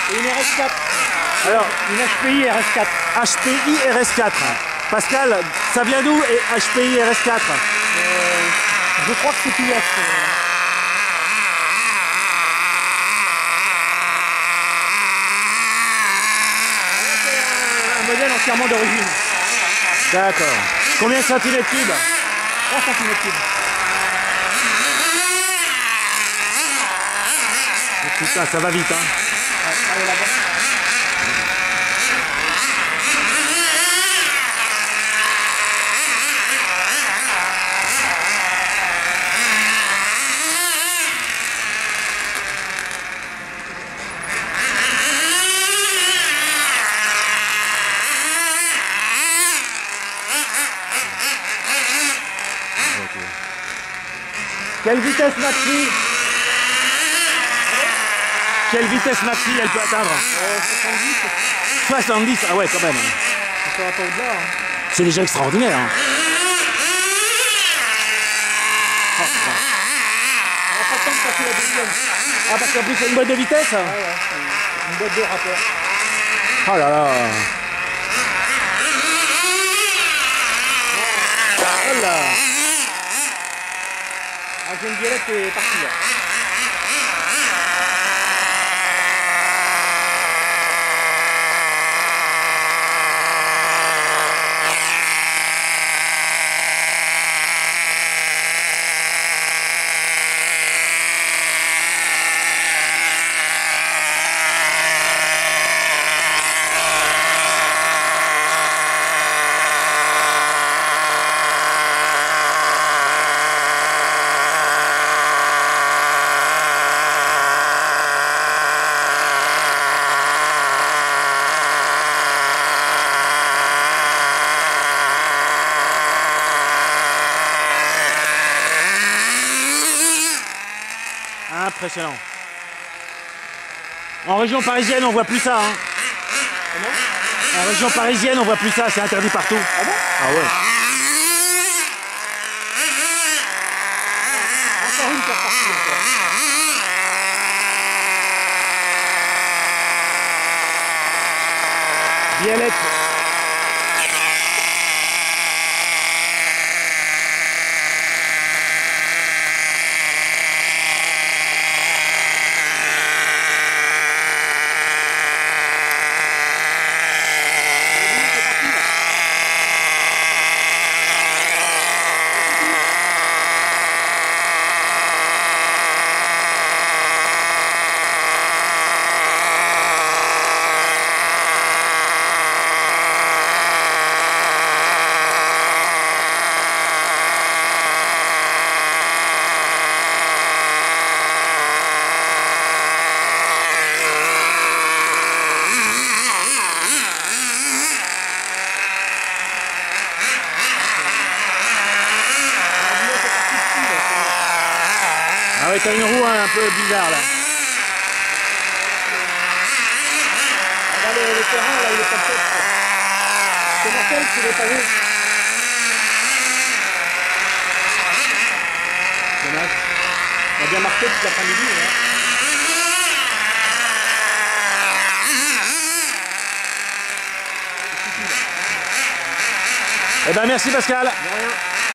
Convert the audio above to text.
Et une RS4. Alors, Une HPI RS4. HPI RS4. Pascal, ça vient d'où HPI RS4? Je crois que c'est US. Un modèle entièrement d'origine. D'accord. Combien de centimètres cubes? 3 cm3. Putain, ça va vite, hein. Allez là-bas. Quelle vitesse maxi? Quelle vitesse maxi elle peut atteindre? 70. 70, ah ouais, quand même. Ça va pas au-delà. Hein. C'est déjà extraordinaire. Hein. Oh, On va pas le temps de passer la deuxième. ah, parce qu'en plus, c'est une boîte de vitesse? Ah ouais, c'est une boîte de rapport. Oh là là. Oh là. Ah, j'ai une violette qui est partie là. Impressionnant. En région parisienne, on voit plus ça. Hein. Comment? En région parisienne, on voit plus ça. C'est interdit partout. Ah bon? Ah ouais. Encore une qui est repartie encore. Violette. Ah ouais, t'as une roue un peu bizarre là. Ah bah, le terrain là il est pas fait. C'est mortel, c'est les pavés. Dommage. On a bien marqué toute l'après-midi. Hein. Eh ben merci Pascal. De rien.